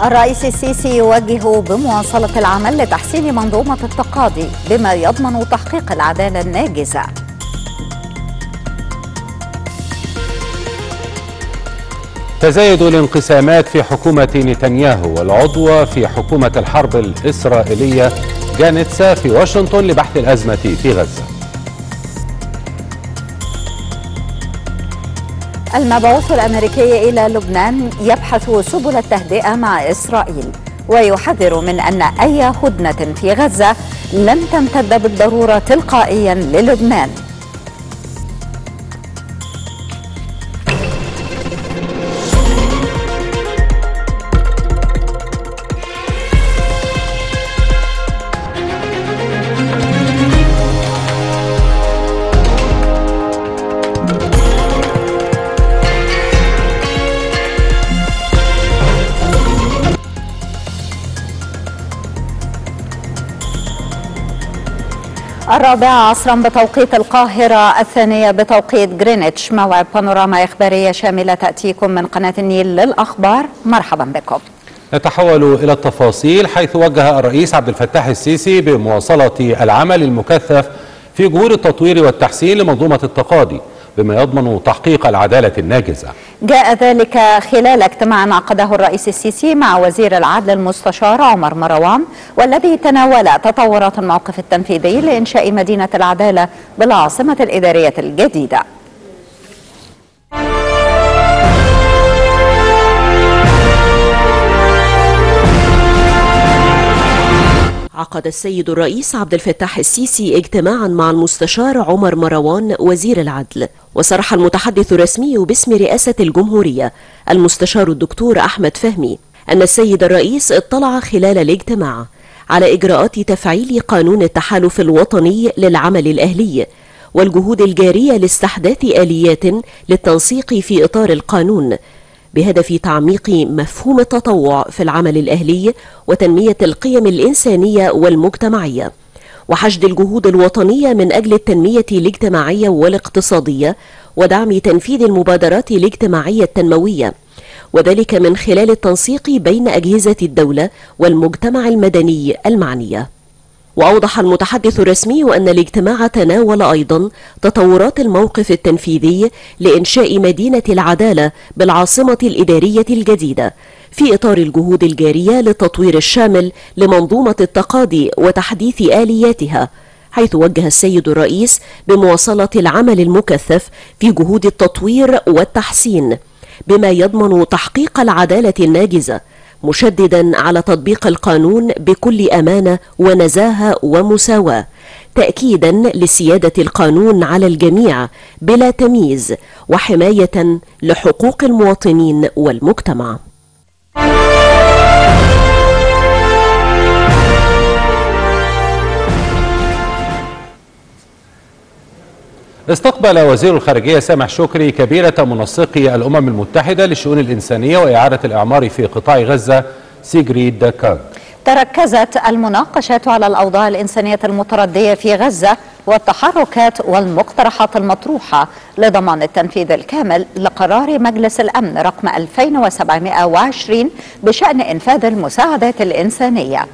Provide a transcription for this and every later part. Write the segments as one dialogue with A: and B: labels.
A: الرئيس السيسي يوجه بمواصلة العمل لتحسين منظومة التقاضي بما يضمن تحقيق العدالة الناجزة.
B: تزايد الانقسامات في حكومة نتنياهو والعضو في حكومة الحرب الإسرائيلية جانتسا في واشنطن لبحث الأزمة في غزة.
A: المبعوث الأمريكي إلى لبنان يبحث سبل التهدئة مع إسرائيل ويحذر من أن أي هدنة في غزة لن تمتد بالضرورة تلقائيا للبنان. الرابعة عصرا بتوقيت القاهرة، الثانية بتوقيت غرينتش، موعد بانوراما إخبارية شاملة تأتيكم من قناة النيل للأخبار. مرحبا بكم.
B: نتحول إلى التفاصيل، حيث وجه الرئيس عبد الفتاح السيسي بمواصلة العمل المكثف في جهود التطوير والتحسين لمنظومة التقاضي بما يضمن تحقيق العدالة الناجزة.
A: جاء ذلك خلال اجتماع عقده الرئيس السيسي مع وزير العدل المستشار عمر مروان، والذي تناول تطورات الموقف التنفيذي لإنشاء مدينة العدالة بالعاصمة الإدارية الجديدة.
C: عقد السيد الرئيس عبد الفتاح السيسي اجتماعا مع المستشار عمر مروان وزير العدل، وصرح المتحدث الرسمي باسم رئاسة الجمهورية المستشار الدكتور أحمد فهمي أن السيد الرئيس اطلع خلال الاجتماع على إجراءات تفعيل قانون التحالف الوطني للعمل الأهلي والجهود الجارية لاستحداث آليات للتنسيق في إطار القانون بهدف تعميق مفهوم التطوع في العمل الأهلي وتنمية القيم الإنسانية والمجتمعية وحشد الجهود الوطنية من أجل التنمية الاجتماعية والاقتصادية ودعم تنفيذ المبادرات الاجتماعية التنموية، وذلك من خلال التنسيق بين أجهزة الدولة والمجتمع المدني المعنية. وأوضح المتحدث الرسمي أن الاجتماع تناول أيضا تطورات الموقف التنفيذي لإنشاء مدينة العدالة بالعاصمة الإدارية الجديدة في إطار الجهود الجارية للتطوير الشامل لمنظومة التقاضي وتحديث آلياتها، حيث وجه السيد الرئيس بمواصلة العمل المكثف في جهود التطوير والتحسين بما يضمن تحقيق العدالة الناجزة، مشددا على تطبيق القانون بكل أمانة ونزاهة ومساواة، تأكيدا لسيادة القانون على الجميع بلا تمييز وحماية لحقوق المواطنين والمجتمع.
B: استقبل وزير الخارجية سامح شكري كبيرة منسقي الأمم المتحدة للشؤون الإنسانية وإعادة الإعمار في قطاع غزة سيغريد كاغ.
A: تركزت المناقشات على الأوضاع الإنسانية المتردية في غزة والتحركات والمقترحات المطروحة لضمان التنفيذ الكامل لقرار مجلس الأمن رقم 2720 بشأن إنفاذ المساعدات الإنسانية.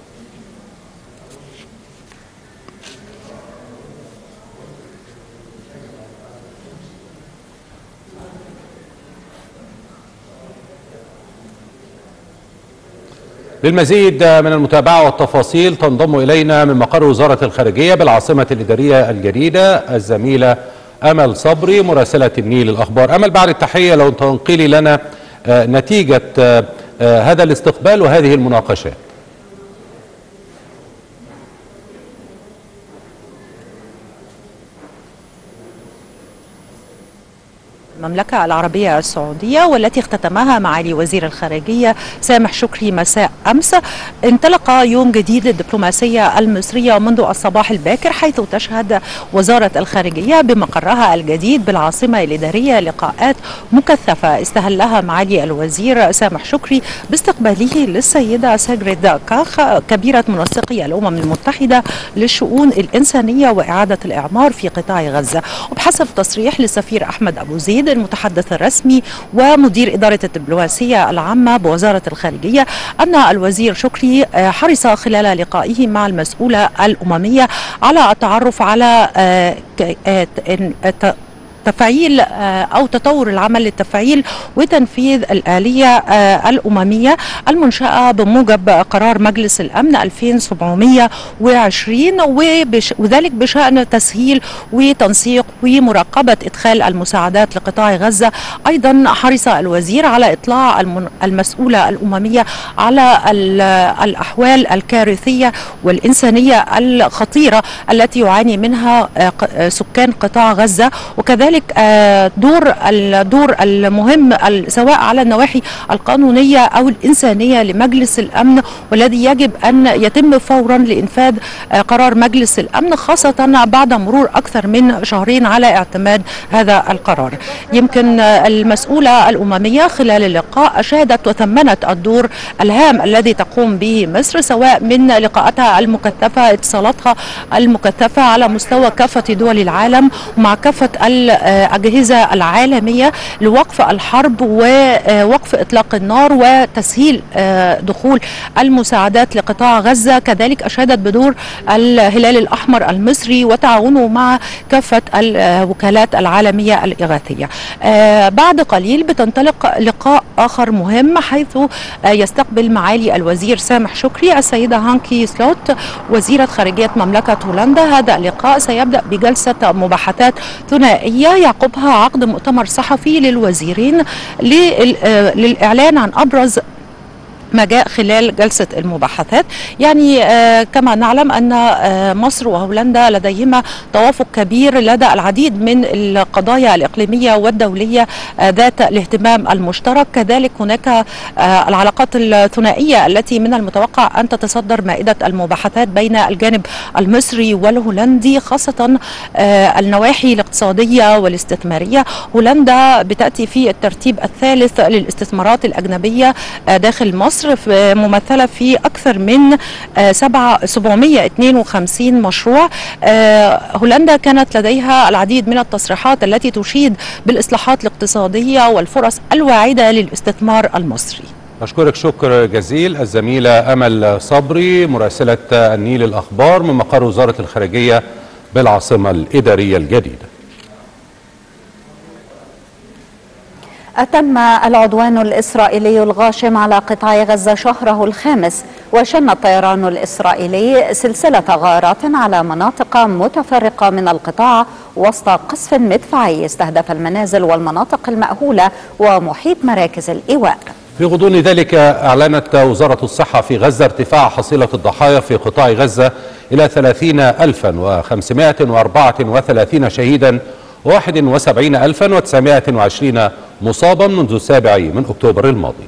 B: للمزيد من المتابعة والتفاصيل تنضم إلينا من مقر وزارة الخارجية بالعاصمة الإدارية الجديدة الزميلة أمل صبري مراسلة النيل الأخبار. أمل، بعد التحية لو تنقلي لنا نتيجة هذا الاستقبال وهذه المناقشات.
D: المملكة العربية السعودية والتي اختتمها معالي وزير الخارجية سامح شكري مساء أمس، انطلق يوم جديد للدبلوماسية المصرية منذ الصباح الباكر، حيث تشهد وزارة الخارجية بمقرها الجديد بالعاصمة الإدارية لقاءات مكثفة استهلها معالي الوزير سامح شكري باستقباله للسيدة سيغريد كاغ كبيرة منسقي الأمم المتحدة للشؤون الإنسانية وإعادة الإعمار في قطاع غزة. وبحسب تصريح للسفير أحمد أبو زيد تأكيد المتحدث الرسمي ومدير إدارة الدبلوماسية العامة بوزارة الخارجية أن الوزير شكري حرص خلال لقائه مع المسؤولة الأممية على التعرف على تفعيل أو تطور العمل للتفعيل وتنفيذ الآلية الأممية المنشأة بموجب قرار مجلس الأمن 2720 وذلك بشأن تسهيل وتنسيق ومراقبة إدخال المساعدات لقطاع غزة. أيضا حرص الوزير على إطلاع المسؤولة الأممية على الأحوال الكارثية والإنسانية الخطيرة التي يعاني منها سكان قطاع غزة، وكذلك الدور المهم سواء على النواحي القانونية أو الإنسانية لمجلس الأمن، والذي يجب أن يتم فورا لإنفاذ قرار مجلس الأمن، خاصة بعد مرور أكثر من شهرين على اعتماد هذا القرار. يمكن المسؤولة الأممية خلال اللقاء أشادت وثمنت الدور الهام الذي تقوم به مصر، سواء من لقاءاتها المكثفة، اتصالاتها المكثفة على مستوى كافة دول العالم ومع كافة الأجهزة العالمية لوقف الحرب ووقف إطلاق النار وتسهيل دخول المساعدات لقطاع غزة. كذلك أشادت بدور الهلال الأحمر المصري وتعاونه مع كافة الوكالات العالمية الإغاثية. بعد قليل بتنطلق لقاء آخر مهم، حيث يستقبل معالي الوزير سامح شكري السيدة هانكي سلوت وزيرة خارجية مملكة هولندا. هذا اللقاء سيبدأ بجلسة مباحثات ثنائية يعقبها عقد مؤتمر صحفي للوزيرين للإعلان عن أبرز ما جاء خلال جلسة المباحثات. يعني كما نعلم أن مصر وهولندا لديهما توافق كبير لدى العديد من القضايا الإقليمية والدولية ذات الاهتمام المشترك. كذلك هناك العلاقات الثنائية التي من المتوقع أن تتصدر مائدة المباحثات بين الجانب المصري والهولندي، خاصة النواحي الاقتصادية والاستثمارية. هولندا بتأتي في الترتيب الثالث للاستثمارات الأجنبية داخل مصر، ممثلة في أكثر من 752 مشروع. هولندا كانت لديها العديد من التصريحات التي تشيد بالإصلاحات الاقتصادية والفرص الواعدة للاستثمار المصري.
B: أشكرك شكر جزيل الزميلة أمل صبري مراسلة النيل الأخبار من مقر وزارة الخارجية بالعاصمة الإدارية الجديدة.
A: أتم العدوان الإسرائيلي الغاشم على قطاع غزة شهره الخامس، وشن الطيران الإسرائيلي سلسلة غارات على مناطق متفرقة من القطاع وسط قصف مدفعي استهدف المنازل والمناطق المأهولة ومحيط مراكز الإيواء.
B: في غضون ذلك أعلنت وزارة الصحة في غزة ارتفاع حصيلة الضحايا في قطاع غزة إلى 30,534 شهيدا و71,920 مصابا منذ 7 أكتوبر الماضي.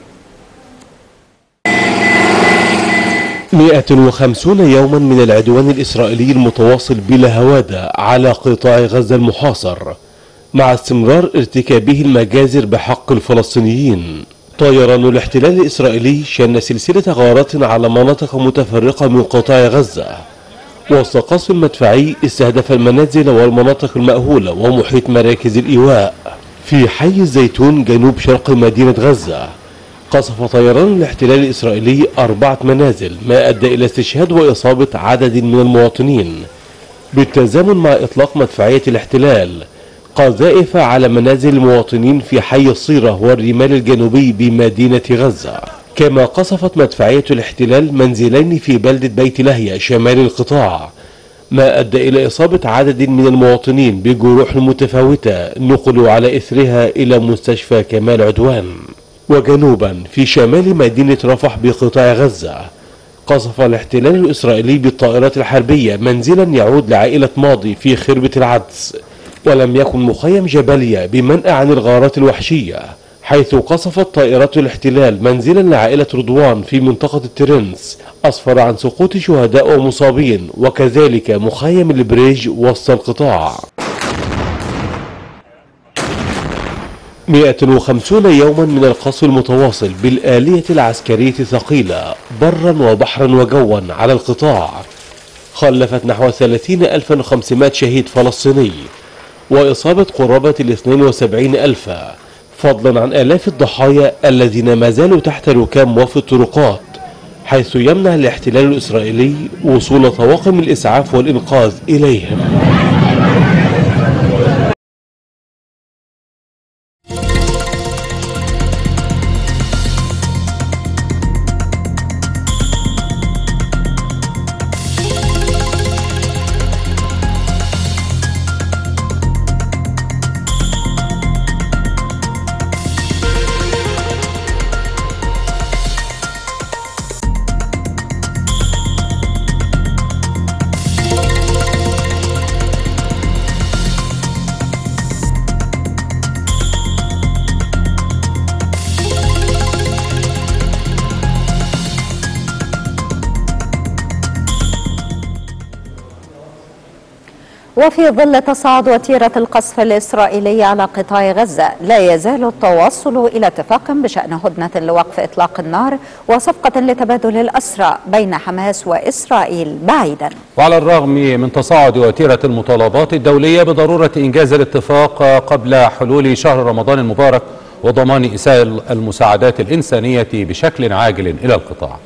E: 150 يوما من العدوان الإسرائيلي المتواصل بلا هوادة على قطاع غزة المحاصر، مع استمرار ارتكابه المجازر بحق الفلسطينيين. طيران الاحتلال الإسرائيلي شن سلسلة غارات على مناطق متفرقة من قطاع غزة وسط قصف مدفعي استهدف المنازل والمناطق المأهولة ومحيط مراكز الإيواء في حي الزيتون جنوب شرق مدينة غزة. قصف طيران الاحتلال الإسرائيلي 4 منازل، ما أدى إلى استشهاد وإصابة عدد من المواطنين، بالتزامن مع إطلاق مدفعية الاحتلال قذائف على منازل المواطنين في حي الصيرة والرمال الجنوبي بمدينة غزة. كما قصفت مدفعية الاحتلال منزلين في بلدة بيت لاهيا شمال القطاع، ما أدى إلى إصابة عدد من المواطنين بجروح متفاوتة نقلوا على إثرها إلى مستشفى كمال عدوان. وجنوبا في شمال مدينة رفح بقطاع غزة، قصف الاحتلال الإسرائيلي بالطائرات الحربية منزلا يعود لعائلة ماضي في خربة العدس، ولم يكن مخيم جبلية بمنأى عن الغارات الوحشية، حيث قصفت طائرات الاحتلال منزلا لعائلة رضوان في منطقة الترنس، أسفر عن سقوط شهداء ومصابين، وكذلك مخيم البريج وسط القطاع. 150 يوما من القصف المتواصل بالآلية العسكرية الثقيلة برا وبحرا وجوا على القطاع، خلفت نحو 30,500 شهيد فلسطيني وإصابة قرابة 72,000 فضلا عن آلاف الضحايا الذين ما زالوا تحت ركام وفي الطرقات، حيث يمنع الاحتلال الإسرائيلي وصول طواقم الإسعاف والإنقاذ إليهم.
A: وفي ظل تصاعد وتيرة القصف الإسرائيلي على قطاع غزة، لا يزال التوصل إلى اتفاق بشأن هدنة لوقف إطلاق النار وصفقة لتبادل الأسرى بين حماس وإسرائيل بعيدا.
B: وعلى الرغم من تصاعد وتيرة المطالبات الدولية بضرورة إنجاز الاتفاق قبل حلول شهر رمضان المبارك وضمان إيصال المساعدات الإنسانية بشكل عاجل إلى القطاع،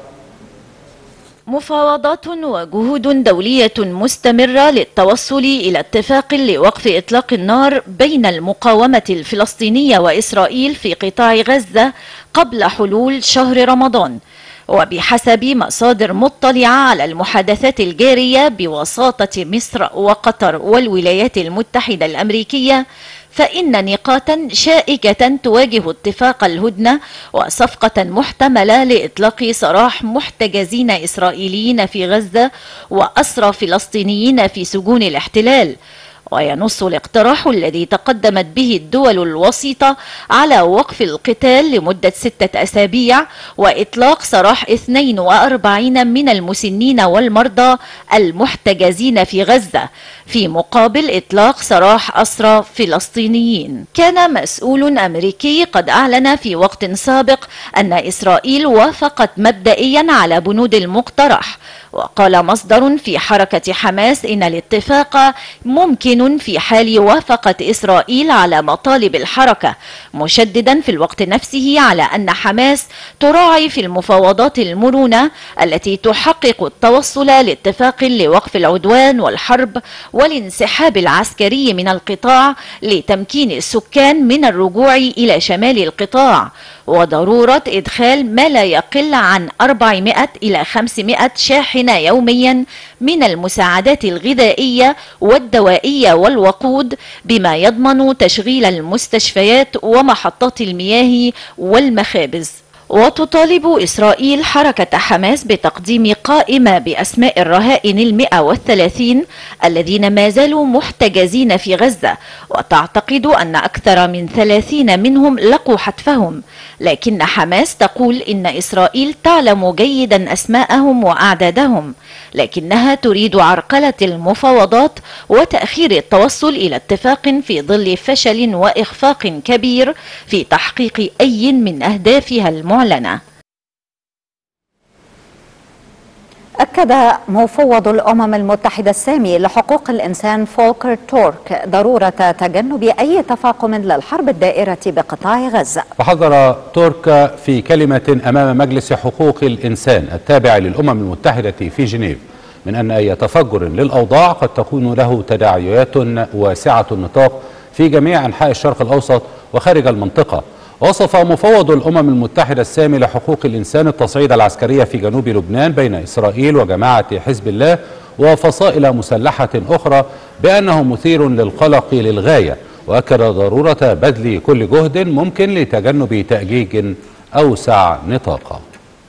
F: مفاوضات وجهود دولية مستمرة للتوصل إلى اتفاق لوقف إطلاق النار بين المقاومة الفلسطينية وإسرائيل في قطاع غزة قبل حلول شهر رمضان. وبحسب مصادر مطلعة على المحادثات الجارية بوساطة مصر وقطر والولايات المتحدة الأمريكية، فإن نقاطا شائكة تواجه اتفاق الهدنة وصفقة محتملة لإطلاق سراح محتجزين إسرائيليين في غزة وأسرى فلسطينيين في سجون الاحتلال. وينص الاقتراح الذي تقدمت به الدول الوسيطة على وقف القتال لمدة 6 أسابيع وإطلاق سراح 42 من المسنين والمرضى المحتجزين في غزة في مقابل إطلاق سراح أسرى فلسطينيين. كان مسؤول أمريكي قد أعلن في وقت سابق أن إسرائيل وافقت مبدئيا على بنود المقترح. وقال مصدر في حركة حماس إن الاتفاق ممكن في حال وافقة إسرائيل على مطالب الحركة، مشددا في الوقت نفسه على أن حماس تراعي في المفاوضات المرونة التي تحقق التوصل لاتفاق لوقف العدوان والحرب والانسحاب العسكري من القطاع لتمكين السكان من الرجوع إلى شمال القطاع، وضرورة إدخال ما لا يقل عن 400 إلى 500 شاحنة يوميا من المساعدات الغذائية والدوائية والوقود، بما يضمن تشغيل المستشفيات ومحطات المياه والمخابز. وتطالب إسرائيل حركة حماس بتقديم قائمة بأسماء الرهائن 130 الذين ما زالوا محتجزين في غزة، وتعتقد أن أكثر من 30 منهم لقوا حتفهم، لكن حماس تقول إن إسرائيل تعلم جيدا أسماءهم وأعدادهم، لكنها تريد عرقلة المفاوضات وتأخير التوصل إلى اتفاق في ظل فشل وإخفاق كبير في تحقيق أي من أهدافها المعلنة.
A: أكد مفوض الأمم المتحدة السامي لحقوق الإنسان فولكر تورك ضرورة تجنب أي تفاقم للحرب الدائرة بقطاع غزة.
B: وحذر تورك في كلمة أمام مجلس حقوق الإنسان التابع للأمم المتحدة في جنيف من أن أي تفجر للأوضاع قد تكون له تداعيات واسعة النطاق في جميع أنحاء الشرق الأوسط وخارج المنطقة. وصف مفوض الأمم المتحدة السامي لحقوق الإنسان التصعيد العسكري في جنوب لبنان بين إسرائيل وجماعة حزب الله وفصائل مسلحة أخرى بأنه مثير للقلق للغاية، وأكد ضرورة بذل كل جهد ممكن لتجنب تأجيج أوسع نطاقا.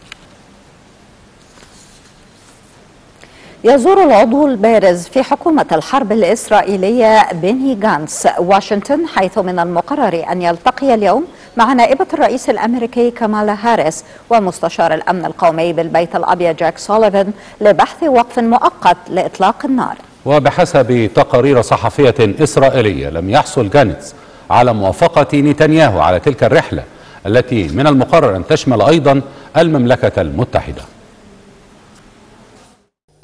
A: يزور العضو البارز في حكومة الحرب الإسرائيلية بيني جانتس واشنطن، حيث من المقرر أن يلتقي اليوم مع نائبة الرئيس الأمريكي كامالا هاريس ومستشار الأمن القومي بالبيت الأبيض جاك سوليفان لبحث وقف مؤقت لإطلاق النار.
B: وبحسب تقارير صحفية إسرائيلية لم يحصل جانتس على موافقة نتنياهو على تلك الرحلة التي من المقرر أن تشمل أيضا المملكة المتحدة.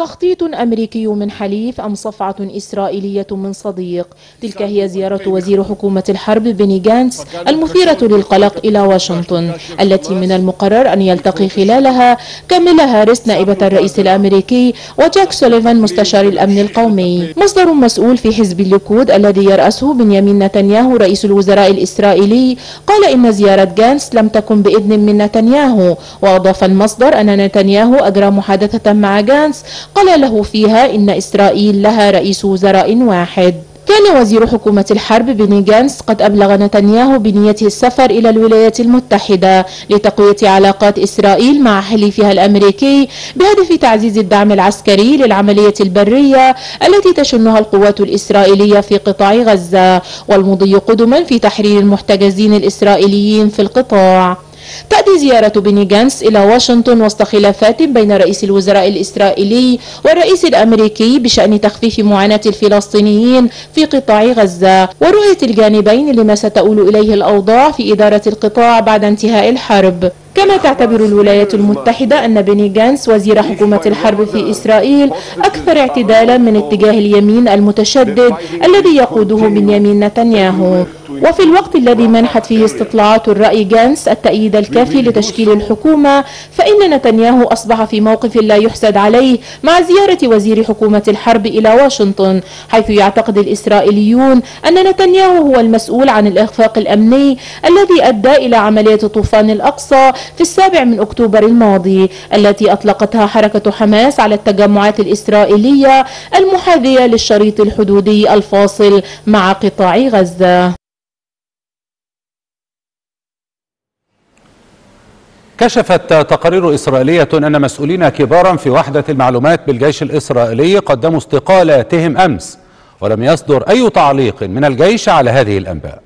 G: تخطيط أمريكي من حليف أم صفعة إسرائيلية من صديق؟ تلك هي زيارة وزير حكومة الحرب بني جانتس المثيرة للقلق إلى واشنطن، التي من المقرر أن يلتقي خلالها كاميلا هاريس نائبة الرئيس الأمريكي وجاك سوليفان مستشار الأمن القومي. مصدر مسؤول في حزب الليكود الذي يرأسه بنيامين نتنياهو رئيس الوزراء الإسرائيلي قال إن زيارة جانتس لم تكن بإذن من نتنياهو، وأضاف المصدر أن نتنياهو أجرى محادثة مع جانتس قال له فيها إن إسرائيل لها رئيس وزراء واحد. كان وزير حكومة الحرب بني جانتس قد أبلغ نتنياهو بنيته السفر إلى الولايات المتحدة لتقوية علاقات إسرائيل مع حليفها الأمريكي بهدف تعزيز الدعم العسكري للعملية البرية التي تشنها القوات الإسرائيلية في قطاع غزة، والمضي قدما في تحرير المحتجزين الإسرائيليين في القطاع. تأتي زيارة بني جانتس إلى واشنطن وسط خلافات بين رئيس الوزراء الإسرائيلي والرئيس الأمريكي بشأن تخفيف معاناة الفلسطينيين في قطاع غزة، ورؤية الجانبين لما ستؤول إليه الأوضاع في إدارة القطاع بعد انتهاء الحرب. كما تعتبر الولايات المتحدة أن بني جانتس وزير حكومة الحرب في إسرائيل أكثر اعتدالا من اتجاه اليمين المتشدد الذي يقوده بنيامين نتنياهو. وفي الوقت الذي منحت فيه استطلاعات الرأي جانتس التأييد الكافي لتشكيل الحكومة، فإن نتنياهو أصبح في موقف لا يحسد عليه مع زيارة وزير حكومة الحرب إلى واشنطن، حيث يعتقد الإسرائيليون أن نتنياهو هو المسؤول عن الإخفاق الأمني الذي أدى إلى عملية طوفان الأقصى في 7 أكتوبر الماضي، التي أطلقتها حركة حماس على التجمعات الإسرائيلية المحاذية للشريط الحدودي الفاصل مع قطاع غزة.
B: كشفت تقارير إسرائيلية أن مسؤولين كبارا في وحدة المعلومات بالجيش الإسرائيلي قدموا استقالاتهم أمس، ولم يصدر أي تعليق من الجيش على هذه الأنباء.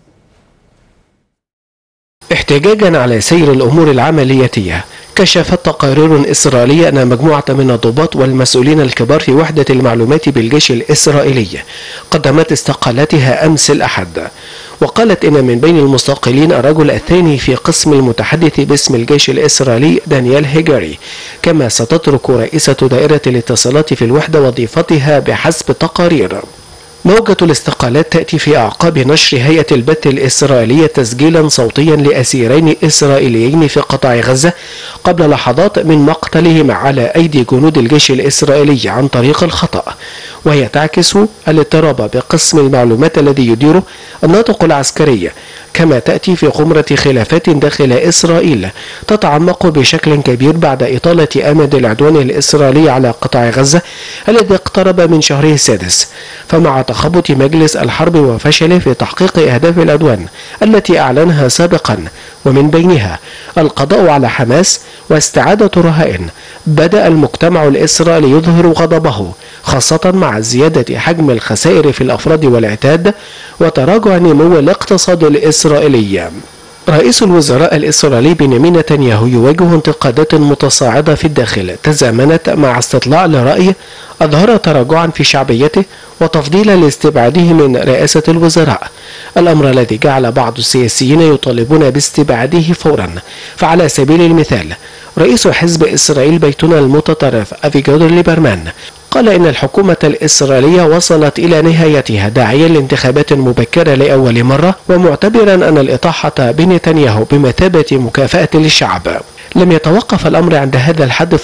H: احتجاجا على سير الأمور العملياتية، كشفت تقارير إسرائيلية أن مجموعة من الضباط والمسؤولين الكبار في وحدة المعلومات بالجيش الإسرائيلي قدمت استقالاتها أمس الأحد. وقالت إن من بين المستقيلين الرجل الثاني في قسم المتحدث باسم الجيش الإسرائيلي دانيال هيجاري، كما ستترك رئيسة دائرة الاتصالات في الوحدة وظيفتها بحسب التقارير. موجة الاستقالات تأتي في أعقاب نشر هيئة البث الإسرائيلية تسجيلا صوتيا لأسيرين إسرائيليين في قطاع غزة قبل لحظات من مقتلهم على أيدي جنود الجيش الإسرائيلي عن طريق الخطأ، وهي تعكس الاضطراب بقسم المعلومات الذي يديره الناطق العسكري. كما تأتي في غمرة خلافات داخل إسرائيل تتعمق بشكل كبير بعد إطالة أمد العدوان الإسرائيلي على قطاع غزة الذي اقترب من شهره السادس، فمع تخبط مجلس الحرب وفشله في تحقيق أهداف العدوان التي أعلنها سابقا، ومن بينها القضاء على حماس واستعادة الرهائن، بدأ المجتمع الإسرائيلي يظهر غضبه، خاصة مع زيادة حجم الخسائر في الأفراد والعتاد وتراجع نمو الاقتصاد الإسرائيلي. رئيس الوزراء الإسرائيلي بنيامين نتنياهو يواجه انتقادات متصاعدة في الداخل تزامنت مع استطلاع لرأي أظهر تراجعا في شعبيته وتفضيلا لاستبعاده من رئاسة الوزراء، الأمر الذي جعل بعض السياسيين يطالبون باستبعاده فورا. فعلى سبيل المثال رئيس حزب إسرائيل بيتنا المتطرف أفيجادور ليبرمان قال إن الحكومة الإسرائيلية وصلت إلى نهايتها داعيا لانتخابات مبكرة لأول مرة، ومعتبرا أن الإطاحة بنتنياهو بمثابة مكافأة للشعب. لم يتوقف الأمر عند هذا الحد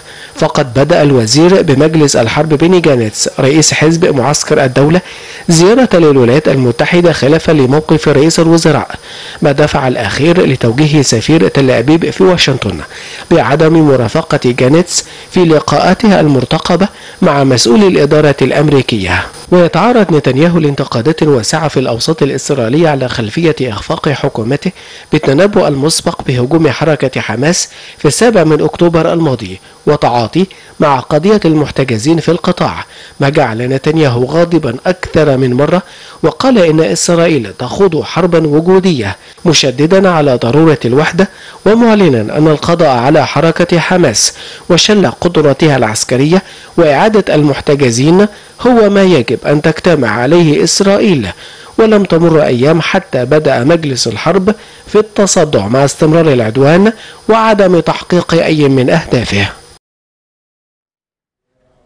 H: فقد بدأ الوزير بمجلس الحرب بني جانتس رئيس حزب معسكر الدولة زيارة للولايات المتحدة خلافا لموقف رئيس الوزراء، ما دفع الأخير لتوجيه سفير تل أبيب في واشنطن بعدم مرافقة جانتس في لقاءاتها المرتقبة مع مسؤولي الإدارة الأمريكية. ويتعرض نتنياهو لانتقادات واسعة في الأوساط الإسرائيلية على خلفية إخفاق حكومته بالتنبؤ المسبق بهجوم حركة حماس في 7 أكتوبر الماضي وتعاطي مع قضية المحتجزين في القطاع، ما جعل نتنياهو غاضبا أكثر من مرة، وقال إن إسرائيل تخوض حربا وجودية، مشددا على ضرورة الوحدة ومعلنا أن القضاء على حركة حماس وشل قدرتها العسكرية وإعادة المحتجزين هو ما يجب أن تجتمع عليه إسرائيل. ولم تمر أيام حتى بدأ مجلس الحرب في التصدع مع استمرار العدوان وعدم تحقيق أي من أهدافه.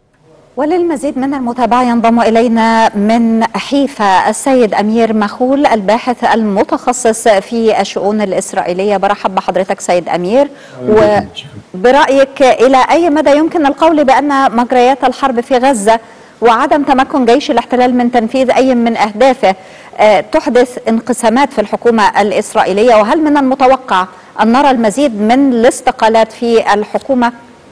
A: وللمزيد من المتابعة ينضم إلينا من حيفا السيد أمير مخول الباحث المتخصص في الشؤون الإسرائيلية. برحب بحضرتك سيد أمير، وبرأيك إلى أي مدى يمكن القول بأن مجريات الحرب في غزة وعدم تمكن جيش الاحتلال من تنفيذ أي من أهدافه تحدث انقسامات في الحكومة الإسرائيلية؟ وهل من المتوقع أن نرى المزيد من الاستقالات في الحكومة؟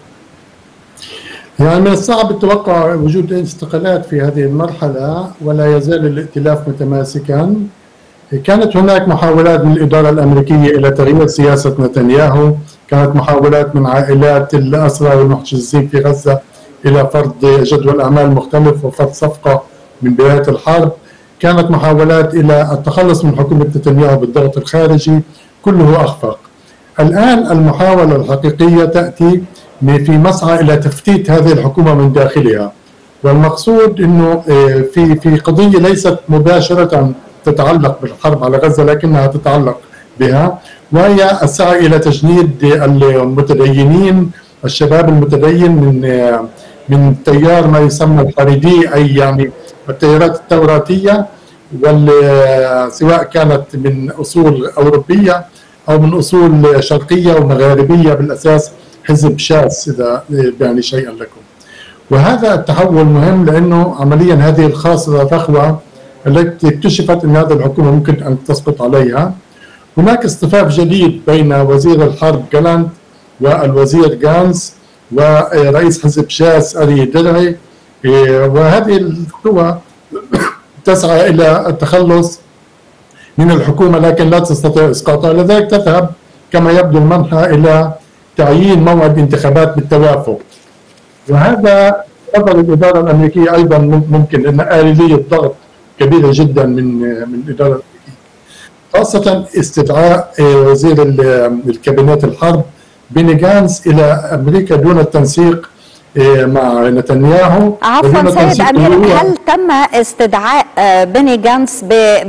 I: يعني من الصعب التوقع وجود استقالات في هذه المرحلة، ولا يزال الائتلاف متماسكا. كانت هناك محاولات من الإدارة الأمريكية إلى تغيير سياسة نتنياهو، كانت محاولات من عائلات الأسرى والمحتجزين في غزة إلى فرض جدول أعمال مختلف وفرض صفقة من بداية الحرب، كانت محاولات إلى التخلص من حكومة نتنياهو بالضغط الخارجي، كله أخفق. الآن المحاولة الحقيقية تأتي في مسعى إلى تفتيت هذه الحكومة من داخلها، والمقصود أنه في قضية ليست مباشرة تتعلق بالحرب على غزة لكنها تتعلق بها، وهي السعي إلى تجنيد المتدينين، الشباب المتدين من تيار ما يسمى الحريدي، أي يعني التيارات التوراتية، سواء كانت من أصول أوروبية أو من أصول شرقية ومغاربية، بالأساس حزب شاس إذا يعني شيئا لكم. وهذا التحول مهم لأنه عمليا هذه الخاصة الرخوة التي اكتشفت أن هذه الحكومة ممكن أن تسقط عليها. هناك اصطفاف جديد بين وزير الحرب جالانت والوزير جانس ورئيس حزب شاس أري درعي، وهذه القوى تسعى إلى التخلص من الحكومة لكن لا تستطيع إسقاطها، لذلك تذهب كما يبدو المنحى إلى تعيين موعد انتخابات بالتوافق. وهذا نظر الإدارة الأمريكية أيضا ممكن أن آلية ضغط كبيرة جدا من الإدارة الأمريكية، خاصة استدعاء وزير الكابينات الحرب بيني جانس إلى أمريكا دون التنسيق مع نتنياهو.
A: عفوا سيد أمير، هل تم استدعاء بيني جانس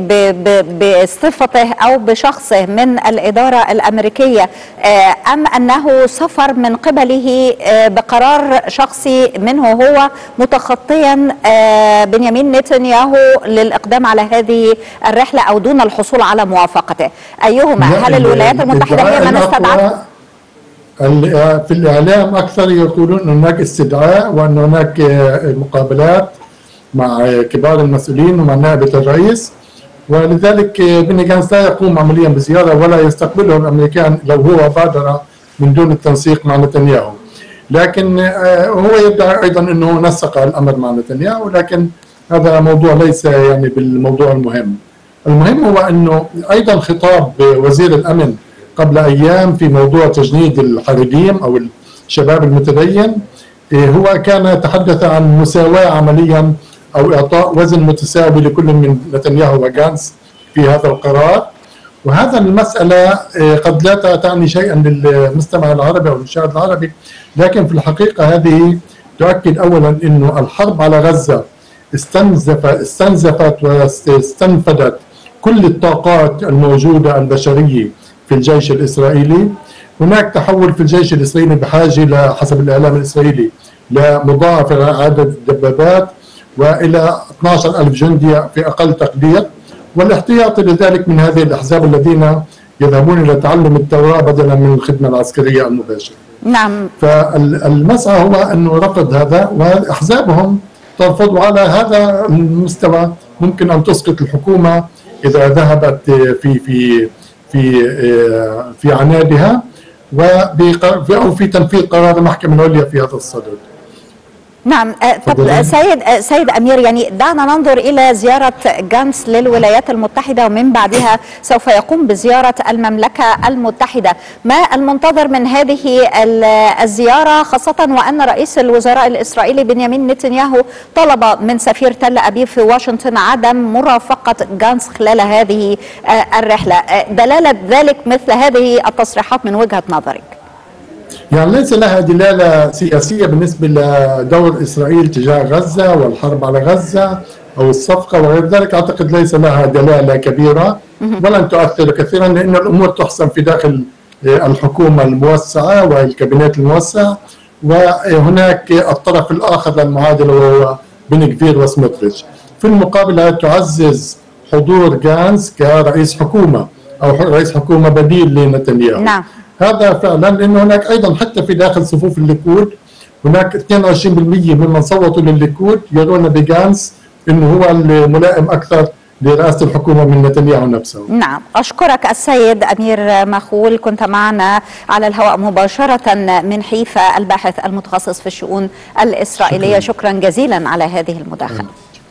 A: بصفته أو بشخصه من الإدارة الأمريكية، أم أنه سفر من قبله بقرار شخصي منه هو متخطيا بنيامين نتنياهو للإقدام على هذه الرحلة أو دون الحصول على موافقته؟ أيهما؟ هل الولايات المتحدة هي من استدعته؟
I: في الإعلام أكثر يقولون أن هناك استدعاء وأن هناك مقابلات مع كبار المسؤولين ومع نائبة الرئيس، ولذلك بيني جانس لا يقوم عمليا بزيارة ولا يستقبله الأمريكان لو هو بادر من دون التنسيق مع نتنياهو. لكن هو يدعي أيضا أنه نسق الأمر مع نتنياهو، لكن هذا موضوع ليس يعني بالموضوع المهم. المهم هو أنه أيضا خطاب وزير الأمن قبل أيام في موضوع تجنيد الحريديم أو الشباب المتدين، هو كان يتحدث عن مساواة عمليا أو إعطاء وزن متساوي لكل من نتنياهو وجانس في هذا القرار. وهذا المسألة قد لا تعني شيئا للمستمع العربي أو المشاهد العربي، لكن في الحقيقة هذه تؤكد أولا أنه الحرب على غزة استنزفت واستنفدت كل الطاقات الموجودة البشرية في الجيش الإسرائيلي. هناك تحول في الجيش الإسرائيلي بحاجة حسب الإعلام الإسرائيلي لمضاعفة عدد الدبابات وإلى 12,000 جندي في أقل تقدير، والاحتياطي لذلك من هذه الأحزاب الذين يذهبون إلى تعلم التوراة بدلا من الخدمة العسكرية المباشرة.
A: نعم.
I: فالمسعى هو أنه رفض هذا، وأحزابهم ترفض على هذا المستوى ممكن أن تسقط الحكومة إذا ذهبت في عنادها أو في تنفيذ قرار المحكمة العليا في هذا الصدد.
A: نعم. طب سيد أمير، يعني دعنا ننظر إلى زيارة جانس للولايات المتحدة ومن بعدها سوف يقوم بزيارة المملكة المتحدة. ما المنتظر من هذه الزيارة، خاصة وأن رئيس الوزراء الإسرائيلي بنيامين نتنياهو طلب من سفير تل أبيب في واشنطن عدم مرافقة جانس خلال هذه الرحلة؟ دلالة ذلك مثل هذه التصريحات من وجهة نظرك؟
I: يعني ليس لها دلالة سياسية بالنسبة لدور إسرائيل تجاه غزة والحرب على غزة أو الصفقة وغير ذلك. أعتقد ليس لها دلالة كبيرة ولن تؤثر كثيرا، لأن الأمور تحسم في داخل الحكومة الموسعة والكابينات الموسع، وهناك الطرف الآخر للمعادلة وهو بن كفير وسموتريتش. في المقابل تعزز حضور غانس كرئيس حكومة أو رئيس حكومة بديل لنتنياهو.
A: نعم.
I: هذا فعلا لأنه هناك أيضا حتى في داخل صفوف الليكود هناك 22% ممن صوتوا للليكود يرون بغانس أنه هو الملائم أكثر لرئاسة الحكومة من نتنياهو نفسه.
A: نعم، أشكرك السيد أمير مخول، كنت معنا على الهواء مباشرة من حيفا الباحث المتخصص في الشؤون الإسرائيلية. شكرا جزيلا على هذه المداخلة.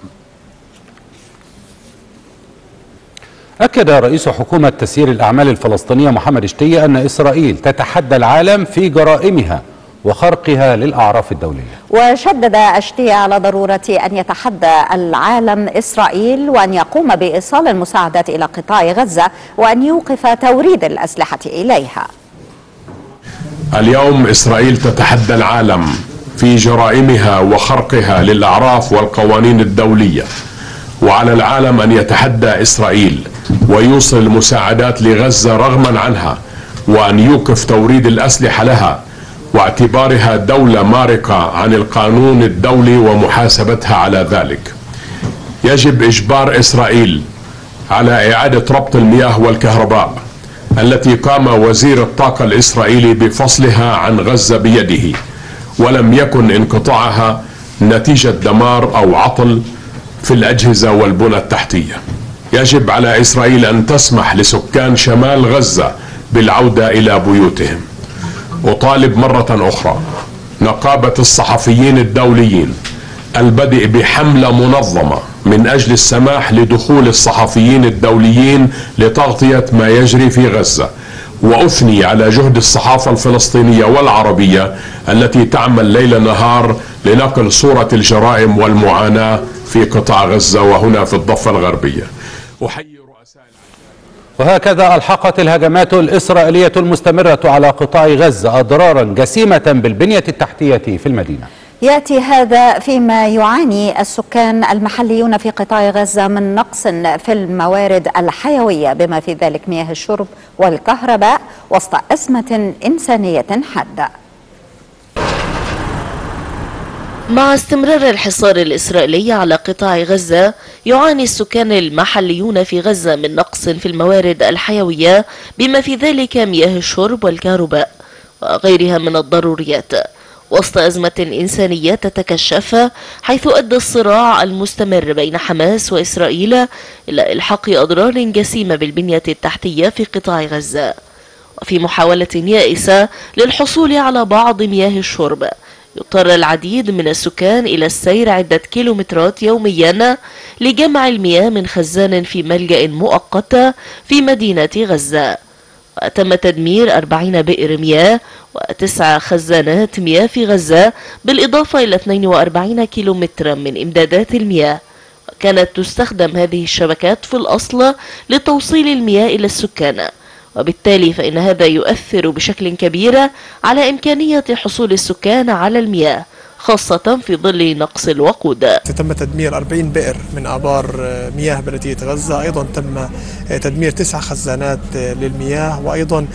B: أكد رئيس حكومة تسيير الأعمال الفلسطينية محمد شتية أن إسرائيل تتحدى العالم في جرائمها وخرقها للأعراف الدولية. وشدد شتية على ضرورة أن يتحدى العالم إسرائيل وأن يقوم بإيصال المساعدات إلى قطاع غزة وأن يوقف توريد الأسلحة إليها.
J: اليوم إسرائيل تتحدى العالم في جرائمها وخرقها للأعراف والقوانين الدولية، وعلى العالم أن يتحدى إسرائيل ويوصل المساعدات لغزة رغما عنها، وأن يوقف توريد الأسلحة لها واعتبارها دولة مارقة عن القانون الدولي ومحاسبتها على ذلك. يجب إجبار إسرائيل على إعادة ربط المياه والكهرباء التي قام وزير الطاقة الإسرائيلي بفصلها عن غزة بيده، ولم يكن انقطاعها نتيجة دمار أو عطل في الأجهزة والبنى التحتية. يجب على إسرائيل أن تسمح لسكان شمال غزة بالعودة إلى بيوتهم. أطالب مرة أخرى نقابة الصحفيين الدوليين البدء بحملة منظمة من أجل السماح لدخول الصحفيين الدوليين لتغطية ما يجري في غزة، وأثني على جهد الصحافة الفلسطينية والعربية التي تعمل ليل نهار لنقل صورة الجرائم والمعاناة في قطاع غزة وهنا في الضفة الغربية.
B: وهكذا ألحقت الهجمات الإسرائيلية المستمرة على قطاع غزة أضرارا جسيمة بالبنية التحتية في المدينة.
A: يأتي هذا فيما يعاني السكان المحليون في قطاع غزة من نقص في الموارد الحيوية بما في ذلك مياه الشرب والكهرباء وسط أزمة إنسانية حادة.
F: مع استمرار الحصار الإسرائيلي على قطاع غزة، يعاني السكان المحليون في غزة من نقص في الموارد الحيوية بما في ذلك مياه الشرب والكهرباء وغيرها من الضروريات، وسط أزمة إنسانية تتكشف، حيث أدى الصراع المستمر بين حماس وإسرائيل إلى إلحاق أضرار جسيمة بالبنية التحتية في قطاع غزة. وفي محاولة يائسة للحصول على بعض مياه الشرب، يضطر العديد من السكان إلى السير عدة كيلومترات يوميا لجمع المياه من خزان في ملجأ مؤقت في مدينة غزة. وتم تدمير 40 بئر مياه و9 خزانات مياه في غزة، بالإضافة إلى 42 كيلومترا من إمدادات المياه. وكانت تستخدم هذه الشبكات في الأصل لتوصيل المياه إلى السكان، وبالتالي فإن هذا يؤثر بشكل كبير على إمكانية حصول السكان على المياه، خاصة في ظل نقص الوقود.
K: تم تدمير 40 بئر من آبار مياه بلدية غزة، أيضا تم تدمير 9 خزانات للمياه، وأيضا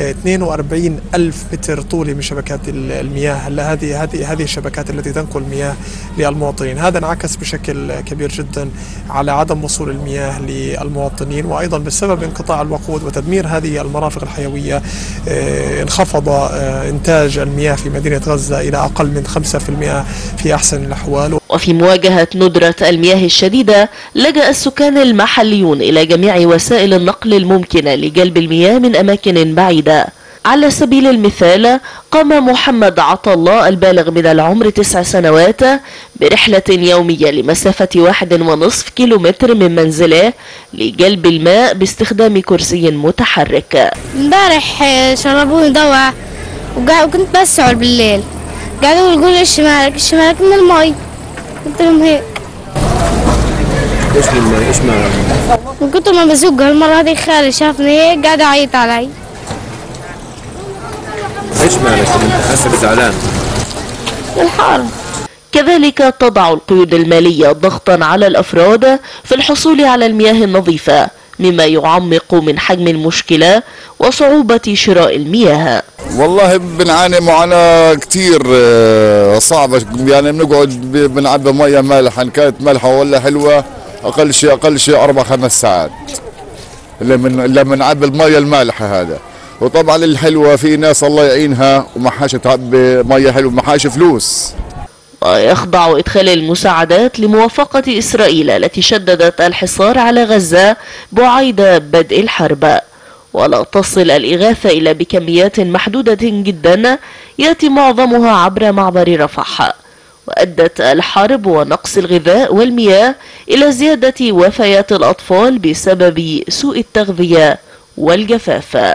K: 42 ألف متر طولي من شبكات المياه. هذه الشبكات التي تنقل المياه للمواطنين. هذا انعكس بشكل كبير جدا على عدم وصول المياه للمواطنين، وأيضا بسبب انقطاع الوقود وتدمير هذه المرافق الحيوية انخفض إنتاج المياه في مدينة غزة إلى أقل من 5% في أحسن الأحوال.
F: وفي مواجهة ندرة المياه الشديدة، لجأ السكان المحليون إلى جميع وسائل النقل الممكنة لجلب المياه من أماكن بعيدة. على سبيل المثال، قام محمد عطلة البالغ من العمر 9 سنوات برحلة يومية لمسافة 1.5 كيلومتر من منزله لجلب الماء باستخدام كرسي متحرك.
L: امبارح شربوني دواء وكنت بسعر بالليل، قالوا يقولوا ايش مالك من المي، قلت لهم هيك.
M: ايش المي؟ ايش مالك؟
L: من كتر ما بزق هالمرة هذه خالي شافني هيك قاعد يعيط علي.
M: ايش مالك؟ انت حاسك زعلان؟
L: الحر.
F: كذلك تضع القيود المالية ضغطا على الأفراد في الحصول على المياه النظيفة، مما يعمق من حجم المشكلة وصعوبة شراء المياه.
N: والله بنعاني معاناة كتير صعبة، يعني بنقعد بنعبي مية مالحة، إن كانت مالحة ولا حلوة أقل شيء 4-5 ساعات لما بنعبي المية المالحة هذا. وطبعا الحلوة في ناس الله يعينها وما حاش تعبي مية حلوة، ما حاش فلوس.
F: ويخضع إدخال المساعدات لموافقة إسرائيل التي شددت الحصار على غزة بعيد بدء الحرب، ولا تصل الإغاثة إلا بكميات محدودة جدا يأتي معظمها عبر معبر رفح. وأدت الحرب ونقص الغذاء والمياه إلى زيادة وفيات الأطفال بسبب سوء التغذية والجفاف.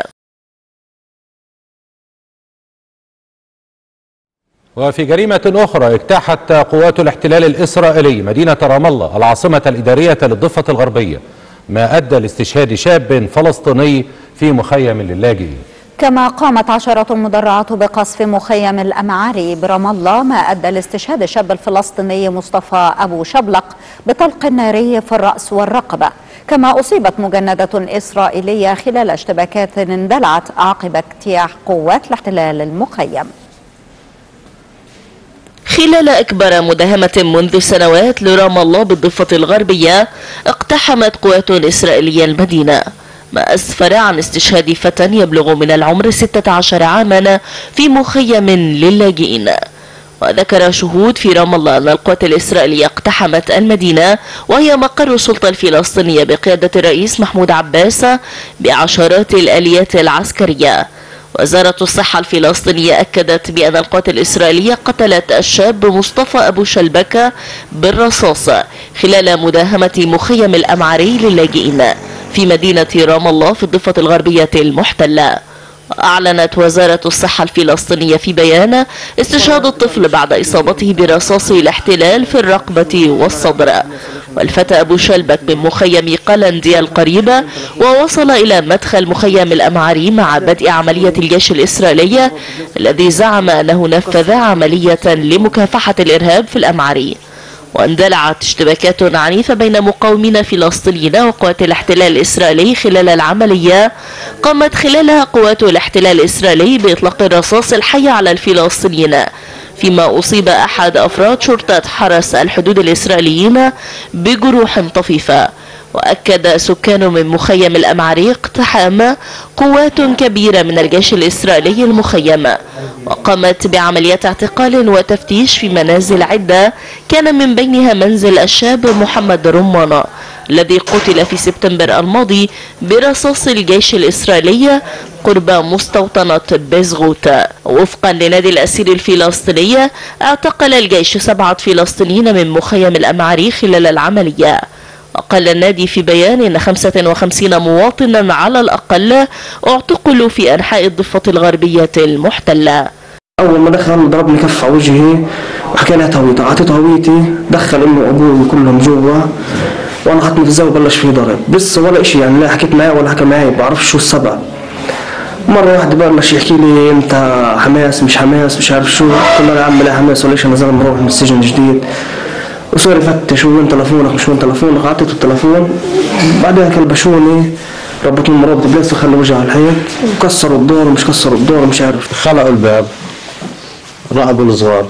B: وفي جريمة أخرى اجتاحت قوات الاحتلال الإسرائيلي مدينة رام الله العاصمة الإدارية للضفة الغربية، ما أدى لاستشهاد شاب فلسطيني في مخيم للاجئين.
A: كما قامت عشرات المدرعات بقصف مخيم الأمعاري برام الله، ما أدى لاستشهاد الشاب الفلسطيني مصطفى أبو شبلق بطلق ناري في الرأس والرقبة. كما أصيبت مجندة إسرائيلية خلال اشتباكات اندلعت عقب اجتياح قوات الاحتلال المخيم.
F: خلال أكبر مداهمة منذ سنوات لرام الله بالضفة الغربية، اقتحمت قوات إسرائيلية المدينة، ما أسفر عن استشهاد فتى يبلغ من العمر 16 عاما في مخيم للاجئين. وذكر شهود في رام الله أن القوات الإسرائيلية اقتحمت المدينة، وهي مقر السلطة الفلسطينية بقيادة الرئيس محمود عباس، بعشرات الآليات العسكرية. وزارة الصحة الفلسطينية أكدت بأن القوات الإسرائيلية قتلت الشاب مصطفى أبو شلبكة بالرصاص خلال مداهمة مخيم الأمعاري للاجئين في مدينة رام الله في الضفة الغربية المحتلة. أعلنت وزارة الصحة الفلسطينية في بيان استشهاد الطفل بعد إصابته برصاص الاحتلال في الرقبة والصدر. والفتى أبو شلبك من مخيم قلنديا القريبة، ووصل إلى مدخل مخيم الأمعاري مع بدء عملية الجيش الإسرائيلي الذي زعم أنه نفذ عملية لمكافحة الإرهاب في الأمعاري. واندلعت اشتباكات عنيفة بين مقاومين فلسطينيين وقوات الاحتلال الإسرائيلي خلال العملية قامت خلالها قوات الاحتلال الإسرائيلي بإطلاق الرصاص الحي على الفلسطينيين، فيما أصيب أحد أفراد شرطة حرس الحدود الإسرائيليين بجروح طفيفة. وأكد سكان من مخيم الأمعاري اقتحام قوات كبيرة من الجيش الإسرائيلي المخيم، وقامت بعمليات اعتقال وتفتيش في منازل عدة، كان من بينها منزل الشاب محمد رمانة الذي قتل في سبتمبر الماضي برصاص الجيش الإسرائيلي قرب مستوطنة بيزغوت. وفقا لنادي الأسير الفلسطيني، اعتقل الجيش 7 فلسطينيين من مخيم الأمعاري خلال العملية. وقال النادي في بيان إن 55 مواطنا على الأقل اعتقلوا في أنحاء الضفة الغربية المحتلة.
O: أول ما دخل ضربني كف على وجهي وحكى لي هويتي، أعطيته هويتي، دخل أمي وأبوي كلهم جوا، وأنا حطني في الزاوية وبلش في ضرب، بس ولا إشي يعني، لا حكيت معاه ولا حكى معي، بعرفش شو السبب. مرة واحدة بلش يحكي لي أنت حماس مش حماس مش عارف شو، قلنا له يا عم لا حماس ولا إيش، أنا زلمة مروح من السجن جديد. وصار يفتش وين تلفونك مش وين تلفونك، اعطيته التلفون، بعدين كلبشوني ربطوني مرابط بلاس وخلوا وجهي على الحيط وكسروا الدور ومش كسروا الدور مش عارف.
P: خلعوا الباب، رعبوا الصغار،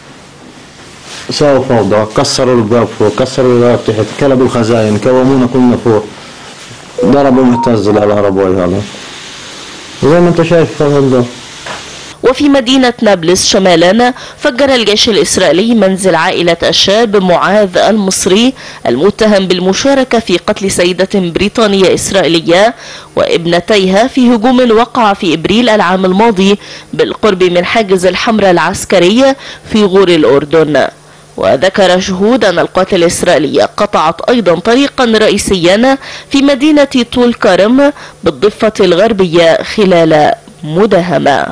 P: ساووا فوضى، كسروا الباب فوق، كسروا الباب تحت، كلبوا الخزاين، كومونا كلنا فوق، ضربوا مهتز الهربوي هذا زي ما انت شايف هذا.
F: وفي مدينة نابلس شمالا، فجر الجيش الإسرائيلي منزل عائلة الشاب معاذ المصري المتهم بالمشاركة في قتل سيدة بريطانية إسرائيلية وابنتيها في هجوم وقع في إبريل العام الماضي بالقرب من حاجز الحمراء العسكري في غور الأردن. وذكر شهود أن القوات الإسرائيلية قطعت أيضا طريقا رئيسيا في مدينة طول كرم بالضفة الغربية خلال مداهمة.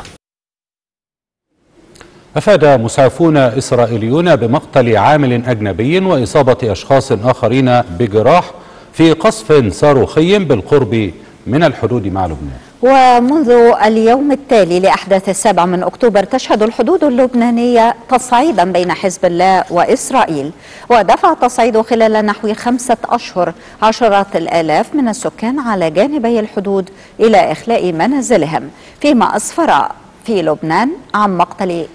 B: أفاد مسعفون إسرائيليون بمقتل عامل أجنبي وإصابة أشخاص آخرين بجراح في قصف صاروخي بالقرب من الحدود مع لبنان.
A: ومنذ اليوم التالي لأحداث 7 أكتوبر تشهد الحدود اللبنانية تصعيدا بين حزب الله وإسرائيل، ودفع التصعيد خلال نحو 5 أشهر عشرات الآلاف من السكان على جانبي الحدود إلى إخلاء منازلهم، فيما أسفر في لبنان عن مقتل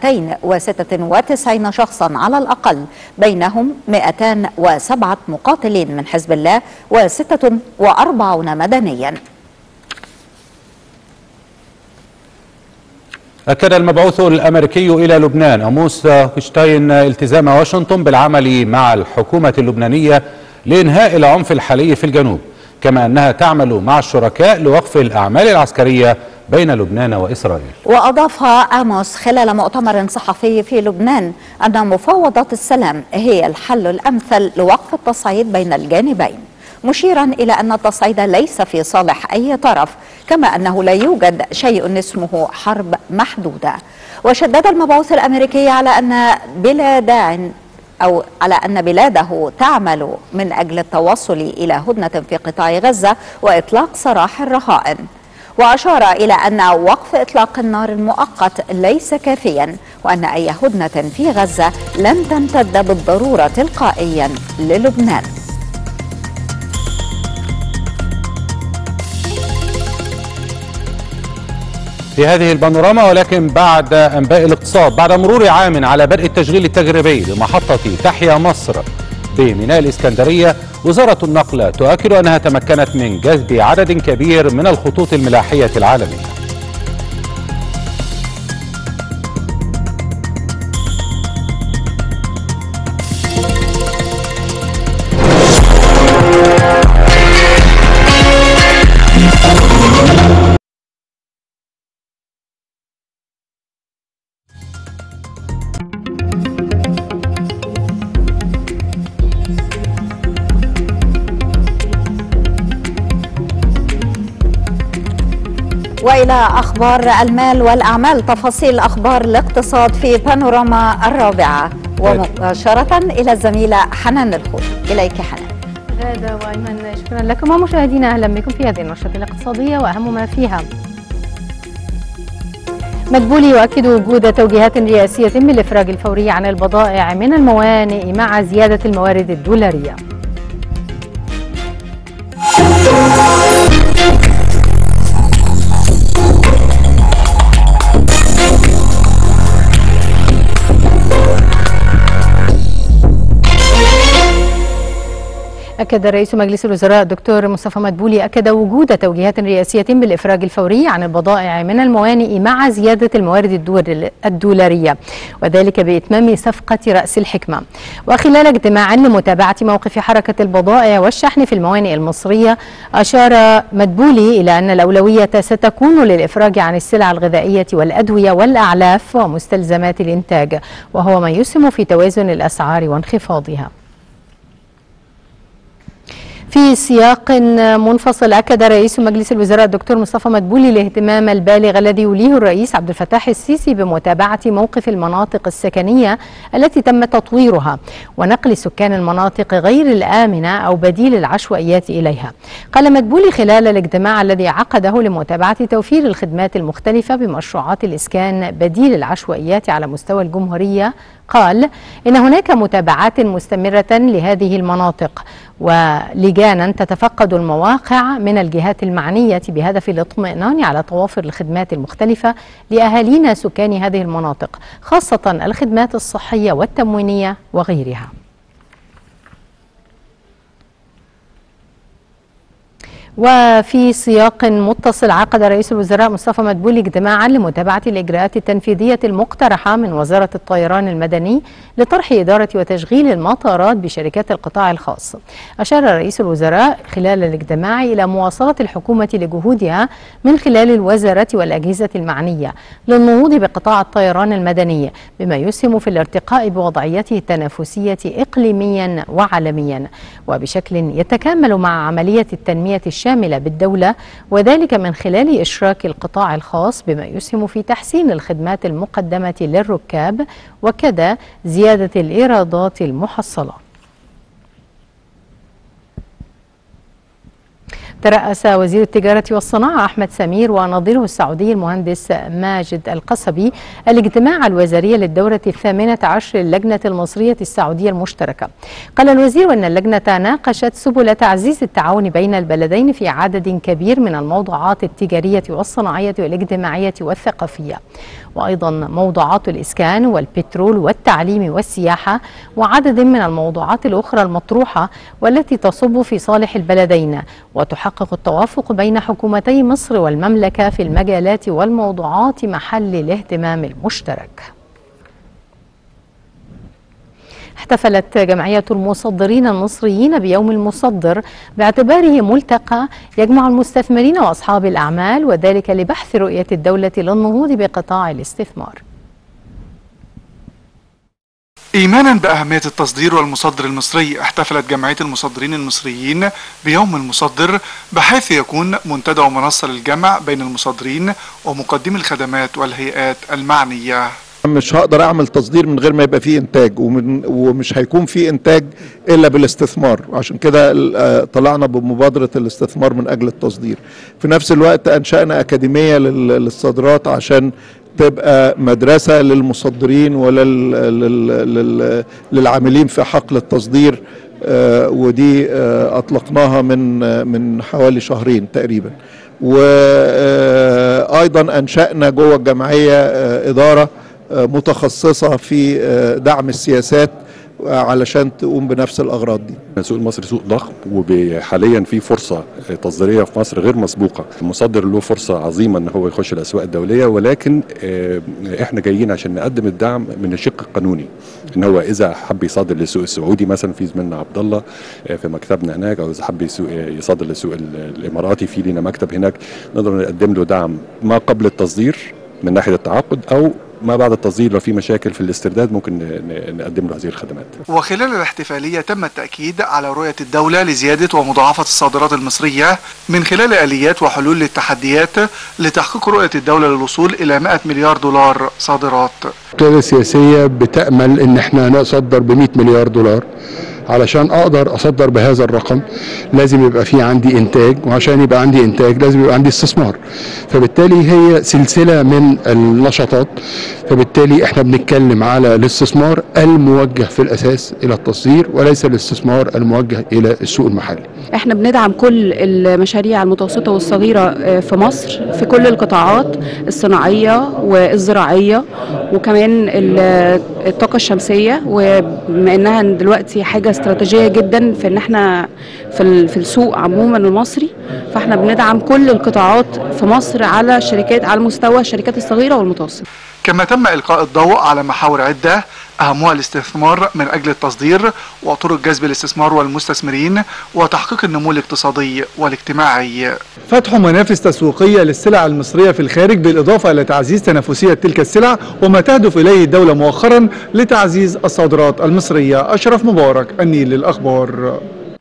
A: 296 شخصا على الأقل، بينهم 207 مقاتلين من حزب الله و46 مدنيا.
B: أكد المبعوث الأمريكي إلى لبنان أموس هوشتاين التزام واشنطن بالعمل مع الحكومة اللبنانية لإنهاء العنف الحالي في الجنوب، كما أنها تعمل مع الشركاء لوقف الأعمال العسكرية بين لبنان وإسرائيل.
A: وأضاف آموس خلال مؤتمر صحفي في لبنان أن مفاوضات السلام هي الحل الأمثل لوقف التصعيد بين الجانبين، مشيرا إلى أن التصعيد ليس في صالح أي طرف، كما أنه لا يوجد شيء اسمه حرب محدودة. وشدد المبعوث الأمريكي على أن بلاده تعمل من أجل التوصل إلى هدنة في قطاع غزة وإطلاق سراح الرهائن، وأشار إلى أن وقف إطلاق النار المؤقت ليس كافيا، وأن أي هدنة في غزة لن تمتد بالضرورة تلقائيا للبنان.
B: في هذه البانوراما ولكن بعد أنباء الاقتصاد، بعد مرور عام على بدء التشغيل التجريبي لمحطة تحيا مصر بميناء الإسكندرية، وزارة النقل تؤكد أنها تمكنت من جذب عدد كبير من الخطوط الملاحية العالمية.
A: وإلى أخبار المال والأعمال، تفاصيل أخبار الاقتصاد في بانوراما الرابعة، ومباشرة إلى الزميلة حنان الخوت. إليك حنان.
Q: غادة وأيمن، شكرا لكم. ومشاهدينا أهلا بكم في هذه النشرة الاقتصادية وأهم ما فيها. مدبولي يؤكد وجود توجيهات رئاسية بالإفراج الفوري عن البضائع من الموانئ مع زيادة الموارد الدولارية. أكد رئيس مجلس الوزراء الدكتور مصطفى مدبولي وجود توجيهات رئاسية بالإفراج الفوري عن البضائع من الموانئ مع زيادة الموارد الدولارية، وذلك بإتمام صفقة رأس الحكمة. وخلال اجتماع لمتابعة موقف حركة البضائع والشحن في الموانئ المصرية، أشار مدبولي إلى أن الأولوية ستكون للإفراج عن السلع الغذائية والأدوية والأعلاف ومستلزمات الإنتاج، وهو ما يسهم في توازن الأسعار وانخفاضها. في سياق منفصل، أكد رئيس مجلس الوزراء الدكتور مصطفى مدبولي الاهتمام البالغ الذي يوليه الرئيس عبد الفتاح السيسي بمتابعة موقف المناطق السكنية التي تم تطويرها ونقل سكان المناطق غير الآمنة أو بديل العشوائيات إليها. قال مدبولي خلال الاجتماع الذي عقده لمتابعة توفير الخدمات المختلفة بمشروعات الإسكان بديل العشوائيات على مستوى الجمهورية، قال إن هناك متابعات مستمرة لهذه المناطق ولجانا تتفقد المواقع من الجهات المعنية بهدف الاطمئنان على توافر الخدمات المختلفة لأهالينا سكان هذه المناطق، خاصة الخدمات الصحية والتموينية وغيرها. وفي سياق متصل، عقد رئيس الوزراء مصطفى مدبولي اجتماعا لمتابعة الإجراءات التنفيذية المقترحة من وزارة الطيران المدني لطرح إدارة وتشغيل المطارات بشركات القطاع الخاص. أشار رئيس الوزراء خلال الاجتماع إلى مواصلة الحكومة لجهودها من خلال الوزارة والأجهزة المعنية للنهوض بقطاع الطيران المدني، بما يسهم في الارتقاء بوضعيته التنافسية إقليميا وعالميا، وبشكل يتكامل مع عملية التنمية الشاملة بالدولة، وذلك من خلال إشراك القطاع الخاص بما يسهم في تحسين الخدمات المقدمة للركاب وكذا زيادة الإيرادات المحصلة. ترأس وزير التجارة والصناعة أحمد سمير ونظيره السعودي المهندس ماجد القصبي الاجتماع الوزاري للدورة 18 للجنة المصرية السعودية المشتركة. قال الوزير أن اللجنة ناقشت سبل تعزيز التعاون بين البلدين في عدد كبير من الموضوعات التجارية والصناعية والاجتماعية والثقافية، وأيضا موضوعات الإسكان والبترول والتعليم والسياحة وعدد من الموضوعات الأخرى المطروحة والتي تصب في صالح البلدين، وتحقق التوافق بين حكومتي مصر والمملكة في المجالات والموضوعات محل الاهتمام المشترك. احتفلت جمعية المصدرين المصريين بيوم المصدر باعتباره ملتقى يجمع المستثمرين وأصحاب الأعمال، وذلك لبحث رؤية الدولة للنهوض بقطاع الاستثمار.
R: إيمانا بأهمية التصدير والمصدر المصري، احتفلت جمعية المصدرين المصريين بيوم المصدر بحيث يكون منتدى ومنصة للجمع بين المصدرين ومقدمي الخدمات والهيئات المعنية.
S: مش هقدر اعمل تصدير من غير ما يبقى فيه انتاج، ومش هيكون فيه انتاج الا بالاستثمار، وعشان كده طلعنا بمبادرة الاستثمار من اجل التصدير. في نفس الوقت انشأنا اكاديمية للصادرات عشان تبقى مدرسة للمصدرين وللعاملين في حقل التصدير، ودي اطلقناها من حوالي شهرين تقريبا. وايضا انشأنا جوه الجمعية ادارة متخصصة في دعم السياسات علشان تقوم بنفس الأغراض دي.
T: السوق المصري سوق ضخم، وحاليا في فرصة تصديرية في مصر غير مسبوقة. المصدر له فرصة عظيمة ان هو يخش الأسواق الدولية، ولكن احنا جايين عشان نقدم الدعم من الشق القانوني، ان هو اذا حب يصدر للسوق السعودي مثلا، في زميلنا عبد الله في مكتبنا هناك، او اذا حب يصدر للسوق الاماراتي في لنا مكتب هناك، نقدر نقدم له دعم ما قبل التصدير من ناحية التعاقد، او ما بعد التصدير لو في مشاكل في الاسترداد ممكن نقدم له هذه الخدمات.
R: وخلال الاحتفالية تم التأكيد على رؤية الدولة لزيادة ومضاعفة الصادرات المصرية من خلال آليات وحلول للتحديات لتحقيق رؤية الدولة للوصول إلى 100 مليار دولار صادرات.
U: القيادة السياسية بتأمل ان احنا نصدر ب100 مليار دولار. علشان اقدر اصدر بهذا الرقم لازم يبقى في عندي انتاج، وعشان يبقى عندي انتاج لازم يبقى عندي استثمار، فبالتالي هي سلسلة من النشاطات. فبالتالي احنا بنتكلم على الاستثمار الموجه في الاساس الى التصدير، وليس الاستثمار الموجه الى السوق المحلي.
V: احنا بندعم كل المشاريع المتوسطة والصغيرة في مصر في كل القطاعات الصناعية والزراعية، وكمان الطاقة الشمسية، وبما انها دلوقتي حاجة استراتيجية جدا في ان احنا في السوق عموما المصري، فاحنا بندعم كل القطاعات في مصر على الشركات، على مستوى الشركات الصغيرة والمتوسطة.
R: كما تم إلقاء الضوء على محاور عدة أهمها الاستثمار من أجل التصدير وطرق جذب الاستثمار والمستثمرين وتحقيق النمو الاقتصادي والاجتماعي.
W: فتح منافس تسويقية للسلع المصرية في الخارج، بالإضافة إلى تعزيز تنافسية تلك السلع، وما تهدف إليه الدولة مؤخرا لتعزيز الصادرات المصرية. أشرف مبارك، النيل للأخبار.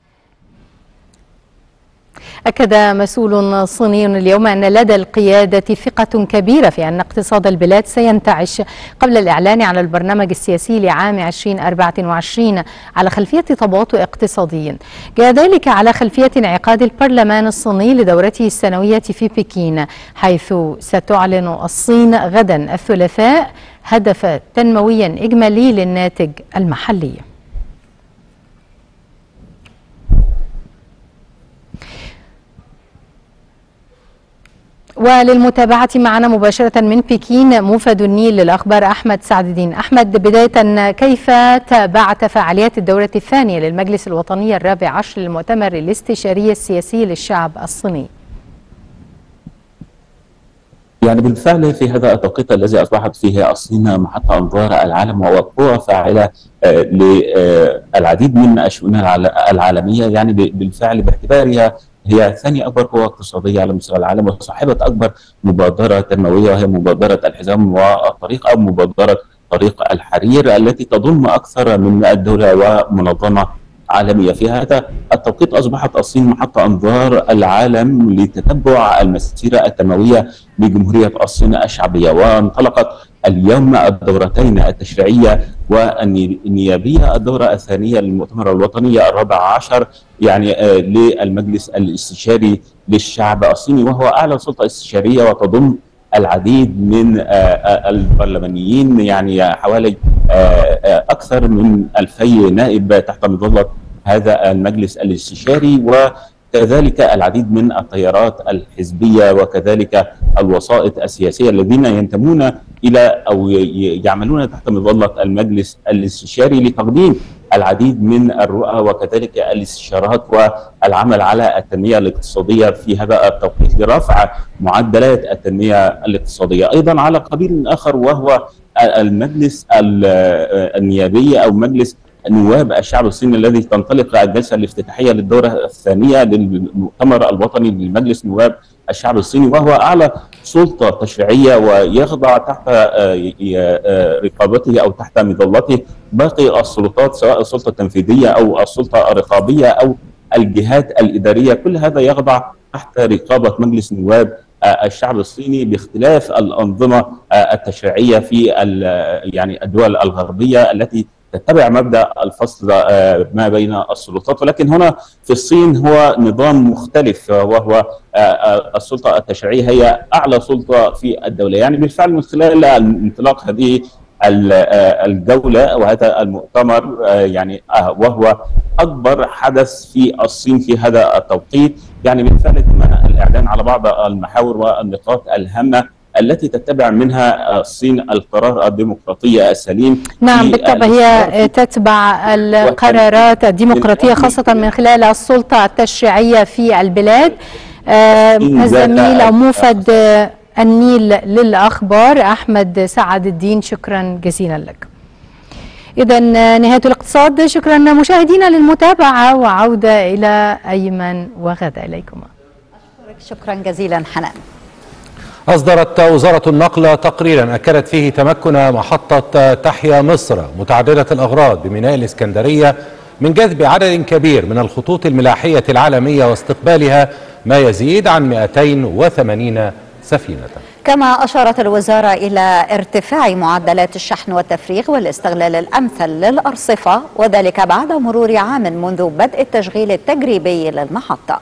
Q: أكد مسؤول صيني اليوم أن لدى القيادة ثقة كبيرة في أن اقتصاد البلاد سينتعش قبل الإعلان على البرنامج السياسي لعام 2024 على خلفية تباطؤ اقتصادي. جاء ذلك على خلفية انعقاد البرلمان الصيني لدورته السنوية في بكين، حيث ستعلن الصين غدا الثلاثاء هدف تنمويا إجمالي للناتج المحلي. وللمتابعة معنا مباشرة من بكين موفد النيل للأخبار أحمد سعد الدين. أحمد، بداية كيف تابعت فعاليات الدورة الثانية للمجلس الوطني الرابع عشر للمؤتمر الاستشاري السياسي للشعب الصيني؟
X: يعني بالفعل في هذا التوقيت الذي أصبحت فيه الصين محط أنظار العالم وقوة فاعلة للعديد من الشؤون العالمية، يعني بالفعل باعتبارها هي ثاني أكبر قوة اقتصادية على مستوى العالم وصاحبة أكبر مبادرة تنموية، وهي مبادرة الحزام والطريق أو مبادرة طريق الحرير التي تضم أكثر من الدولة ومنظمة عالمية. في هذا التوقيت أصبحت الصين محط أنظار العالم لتتبع المسيرة التنموية لجمهورية الصين الشعبية، وانطلقت اليوم الدورتين التشريعية والنيابية. الدورة الثانية للمؤتمر الوطني الرابع عشر يعني للمجلس الاستشاري للشعب الصيني، وهو أعلى سلطة استشارية وتضم العديد من البرلمانيين، يعني حوالي أكثر من 2000 نائب تحت مظلة هذا المجلس الاستشاري، وكذلك العديد من التيارات الحزبية وكذلك الوسائط السياسية الذين ينتمون إلى أو يعملون تحت مظلة المجلس الاستشاري لتقديم العديد من الرؤى وكذلك الاستشارات والعمل على التنمية الاقتصادية في هذا التوقيت لرفع معدلات التنمية الاقتصادية. أيضا على قبيل آخر وهو المجلس النيابي أو مجلس نواب الشعب الصيني الذي تنطلق الجلسة الافتتاحية للدورة الثانية للمؤتمر الوطني لمجلس نواب الشعب الصيني، وهو أعلى سلطة تشريعية ويخضع تحت رقابته أو تحت مظلته باقي السلطات سواء السلطة التنفيذية أو السلطة الرقابية أو الجهات الإدارية. كل هذا يخضع تحت رقابة مجلس نواب الشعب الصيني باختلاف الأنظمة التشريعية في يعني الدول الغربية التي تتبع مبدأ الفصل ما بين السلطات، ولكن هنا في الصين هو نظام مختلف، وهو السلطة التشريعية هي أعلى سلطة في الدولة. يعني بالفعل من خلال انطلاق هذه الجولة وهذا المؤتمر يعني وهو أكبر حدث في الصين في هذا التوقيت، يعني بالفعل تم الإعلان على بعض المحاور والنقاط الهامة التي تتبع منها الصين القرار الديمقراطي السليم.
Q: نعم بالطبع هي تتبع القرارات الديمقراطية خاصة من خلال السلطة التشريعية في البلاد. الزميل أو موفد النيل للأخبار أحمد سعد الدين، شكرا جزيلا لك. إذا نهاية الاقتصاد، شكرا مشاهدينا للمتابعة، وعودة إلى أيمن وغدا إليكم.
A: شكرا جزيلا حنان.
B: أصدرت وزارة النقل تقريرا أكدت فيه تمكن محطة تحيا مصر متعددة الأغراض بميناء الإسكندرية من جذب عدد كبير من الخطوط الملاحية العالمية واستقبالها ما يزيد عن 280 سفينة.
A: كما أشارت الوزارة إلى ارتفاع معدلات الشحن والتفريغ والاستغلال الأمثل للأرصفة، وذلك بعد مرور عام منذ بدء التشغيل التجريبي للمحطة.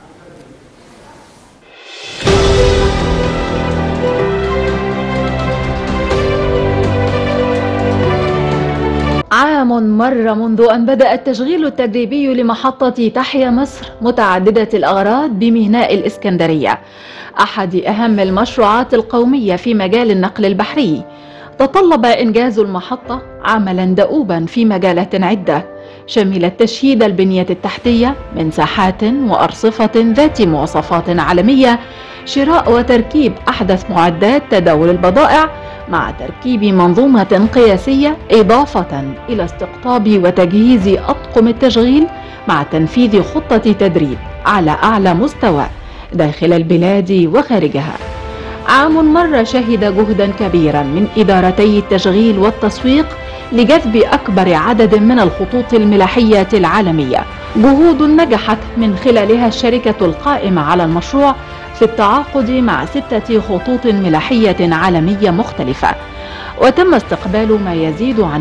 F: عام مر منذ أن بدأ التشغيل التجريبي لمحطة تحيا مصر متعددة الأغراض بميناء الإسكندرية، أحد أهم المشروعات القومية في مجال النقل البحري. تطلب إنجاز المحطة عملا دؤوبا في مجالات عدة شملت تشييد البنية التحتية من ساحات وأرصفة ذات مواصفات عالمية، شراء وتركيب أحدث معدات تداول البضائع مع تركيب منظومة قياسية، إضافة إلى استقطاب وتجهيز أطقم التشغيل مع تنفيذ خطة تدريب على أعلى مستوى داخل البلاد وخارجها. عام مر شهد جهدا كبيرا من إدارتي التشغيل والتسويق لجذب أكبر عدد من الخطوط الملاحية العالمية، جهود نجحت من خلالها الشركة القائمة على المشروع في التعاقد مع 6 خطوط ملاحية عالمية مختلفة، وتم استقبال ما يزيد عن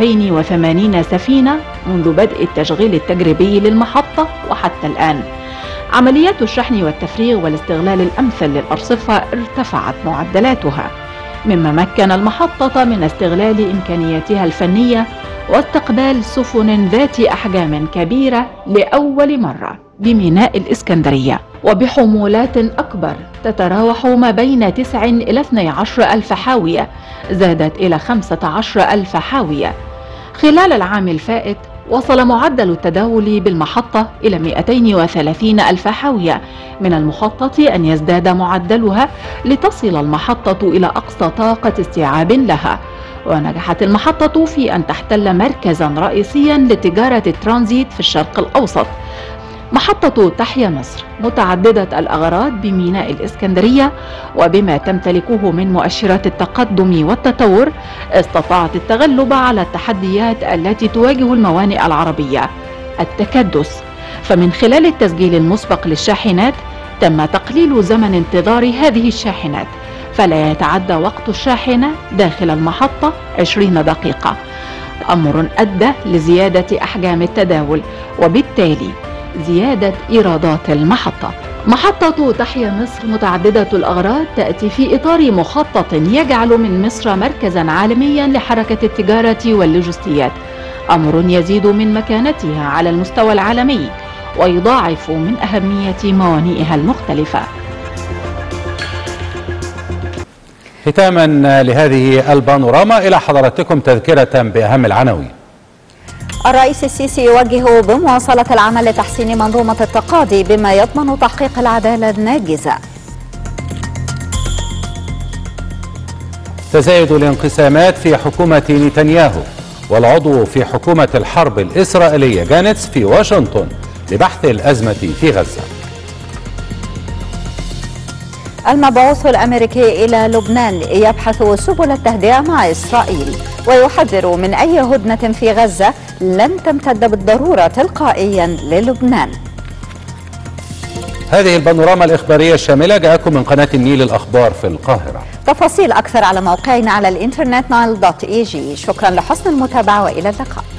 F: 280 سفينة منذ بدء التشغيل التجريبي للمحطة وحتى الآن. عمليات الشحن والتفريغ والاستغلال الأمثل للأرصفة ارتفعت معدلاتها، مما مكن المحطة من استغلال إمكانياتها الفنية واستقبال سفن ذات أحجام كبيرة لأول مرة بميناء الإسكندرية، وبحمولات أكبر تتراوح ما بين 9 إلى 12 ألف حاوية، زادت إلى 15 ألف حاوية. خلال العام الفائت وصل معدل التداول بالمحطة إلى 230 ألف حاوية، من المخطط أن يزداد معدلها لتصل المحطة إلى أقصى طاقة استيعاب لها. ونجحت المحطة في أن تحتل مركزا رئيسيا لتجارة الترانزيت في الشرق الأوسط. محطة تحيا مصر متعددة الأغراض بميناء الإسكندرية، وبما تمتلكه من مؤشرات التقدم والتطور استطاعت التغلب على التحديات التي تواجه الموانئ العربية. التكدس، فمن خلال التسجيل المسبق للشاحنات تم تقليل زمن انتظار هذه الشاحنات، فلا يتعدى وقت الشاحنة داخل المحطة 20 دقيقة.
C: أمر أدى لزيادة أحجام التداول وبالتالي زيادة إيرادات المحطة. محطة تحيا مصر متعددة الأغراض تأتي في إطار مخطط يجعل من مصر مركزا عالميا لحركة التجارة واللوجستيات، أمر يزيد من مكانتها على المستوى العالمي ويضاعف من أهمية موانئها المختلفة.
B: ختاما لهذه البانوراما إلى حضراتكم تذكرة بأهم العناوين.
A: الرئيس السيسي يوجه بمواصلة العمل لتحسين منظومة التقاضي بما يضمن تحقيق العدالة الناجزة.
B: تزايد الانقسامات في حكومة نتنياهو، والعضو في حكومة الحرب الإسرائيلية جانتس في واشنطن لبحث الأزمة في غزة.
A: المبعوث الأمريكي إلى لبنان يبحث سبل التهدئة مع إسرائيل ويحذر من أي هدنة في غزة لن تمتد بالضرورة تلقائيا للبنان.
B: هذه البانوراما الإخبارية الشاملة جاءكم من قناة النيل الأخبار في القاهرة.
A: تفاصيل أكثر على موقعنا على الإنترنت nile.ag. شكرا لحسن المتابعة وإلى اللقاء.